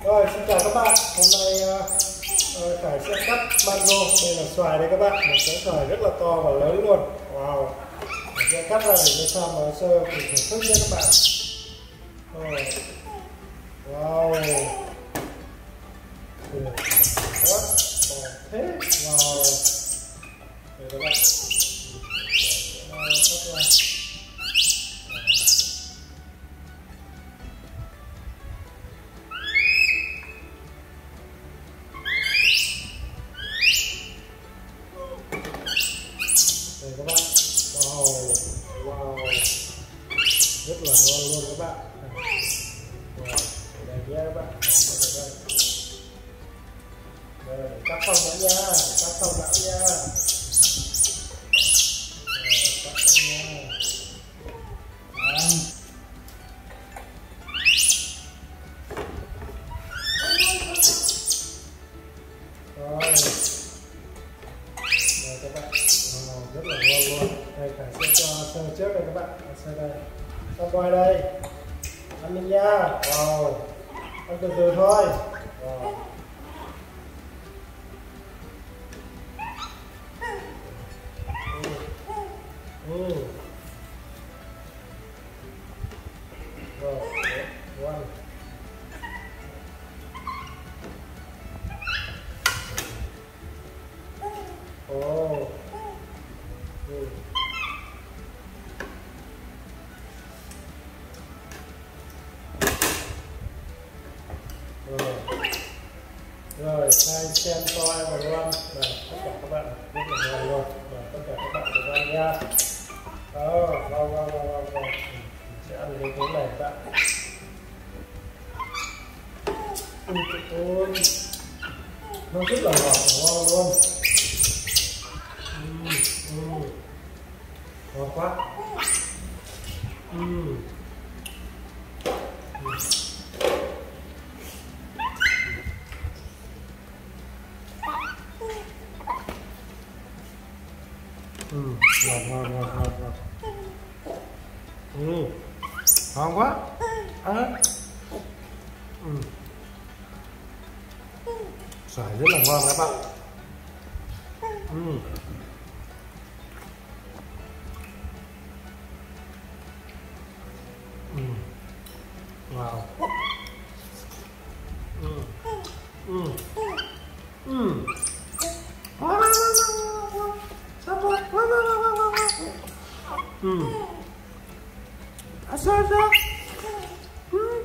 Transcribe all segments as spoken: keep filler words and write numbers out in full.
Rồi, xin chào các bạn. Hôm nay uh, Khải sẽ cắt mango. Đây là xoài đây các bạn, một cái xoài rất là to và lớn luôn. Wow. Mình sẽ cắt ra để cho sao mà sơ để thưởng thức nhé các bạn. Rồi. Wow. Đó. Thế. Wow. Đây các bạn. Rồi, cắt ra. Đây các bạn, wow, wow, rất là ngon luôn các bạn. Wow, đây nhé các bạn, đây, đây, cắt xong đã nha, cắt xong đã nha, rồi, cắt xong nha. Rồi, đây các bạn. Rất là ngon luôn. Đây Khải sẽ cho sơ trước đây các bạn. Sơ đây, xong quay đây, ăn đi nha. Wow, ăn từ từ thôi. Wow. Ừ. Ừ. Rồi, ngon. Oh. Ừ. Rồi, rồi hai xem toi và ngon. Rồi, tất cả các bạn rất là ngon luôn. Rồi, tất cả các bạn cùng ăn nha. Đó, ngon ngon ngon ngon ngon. Mình sẽ ăn cái thứ này các bạn. Ôi, nó rất là ngọt và ngon luôn. Uhm, uhm. Ngon quá. Uhm. Uhm. Ngon ngon ngon ngon ngon. Uhm. Ngon quá. À. Uhm. Xoài rất là ngon các bạn. Uhm. Uhm. Wow. Uhm. Uhm. Uhm. Uhm. À, sao sao? Uhm.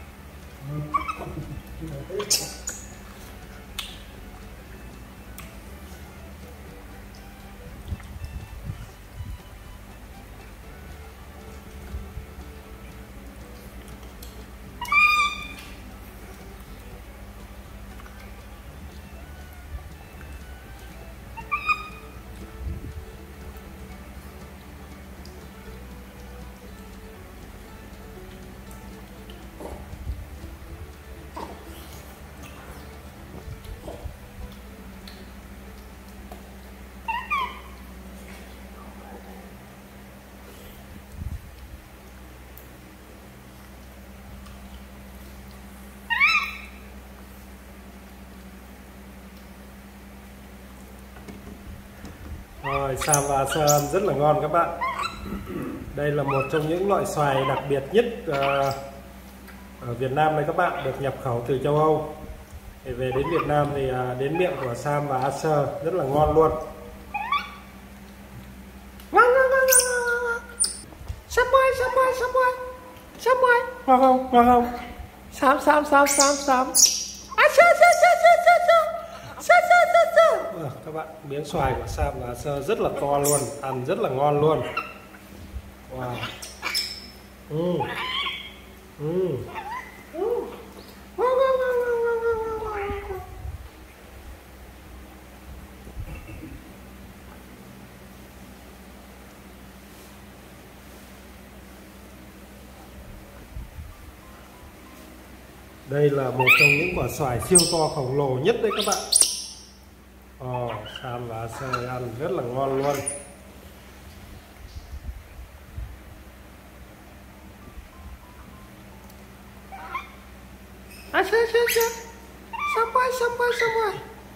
Rồi, Sam và Sơn rất là ngon các bạn. Đây là một trong những loại xoài đặc biệt nhất uh, ở Việt Nam đây các bạn, được nhập khẩu từ châu Âu. Thì về đến Việt Nam thì uh, đến miệng của Sam và Acer rất là ngon luôn. Sam ơi, Sam ơi, Sam ơi, Sam ơi, ngon không, ngon không? Sam, Sam, Sam, Sam, Sam. Acer, Acer, Acer, Acer. Các bạn, miếng xoài của Sam và Acer rất là to luôn, ăn rất là ngon luôn. Wow. Ừ. Ừ. Đây là một trong những quả xoài siêu to khổng lồ nhất đấy các bạn. Ồ, Sam và Acer ăn rất là ngon luôn. À, xưa, xưa, xưa. chưa? Sam boy, Sam boy, Sam boy.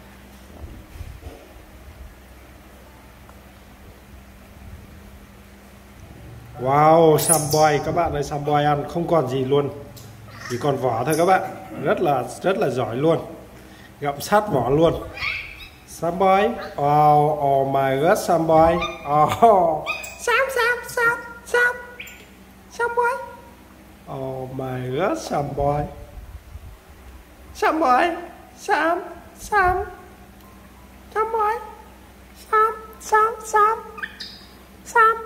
Wow, Sam boy các bạn ơi, Sam boy ăn không còn gì luôn, chỉ còn vỏ thôi các bạn, rất là rất là giỏi luôn, gặm sát vỏ luôn. Sam boy, oh, oh my god, Sam boy, oh, Sam, Sam, Sam, Sam, Sam boy, oh my god, Sam boy, Sam boy, Sam, Sam, Sam boy, Sam, Sam, Sam, Sam.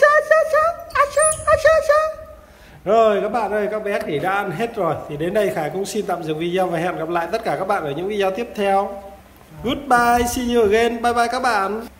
Rồi các bạn ơi, các bé thì đã ăn hết rồi. Thì đến đây Khải cũng xin tạm dừng video và hẹn gặp lại tất cả các bạn ở những video tiếp theo. Goodbye, see you again, bye bye các bạn.